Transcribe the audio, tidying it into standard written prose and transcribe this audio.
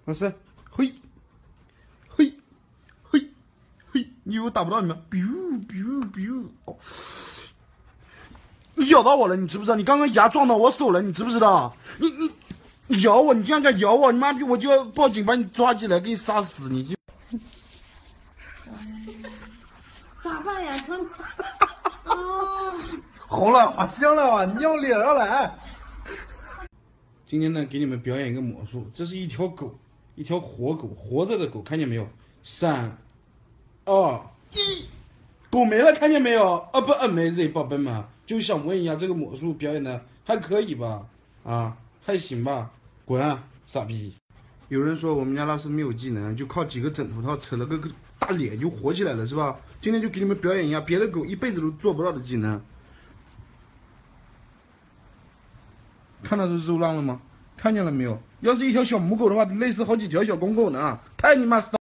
老师，嘿，嘿，嘿，嘿，你以为我打不到你吗 ？biu biu biu， 哦，你咬到我了，你知不知道？你刚刚牙撞到我手了，你知不知道？你咬我，你竟然敢咬我！你妈逼，我就要报警把你抓起来，给你杀死你！ 咋办呀？啊！ 红了，好香了啊！尿脸上来。今天呢，给你们表演一个魔术，这是一条狗，一条活狗，活着的狗，看见没有？3、2、1，狗没了，看见没有？啊不，amazing，宝贝们，就想问一下，这个魔术表演的还可以吧？啊，还行吧？滚啊，傻逼！有人说我们家老师没有技能，就靠几个枕头套扯了个大脸就活起来了，是吧？今天就给你们表演一下别的狗一辈子都做不到的技能。看到这肉浪了吗？看见了没有？要是一条小母狗的话，累死好几条小公狗呢！太你妈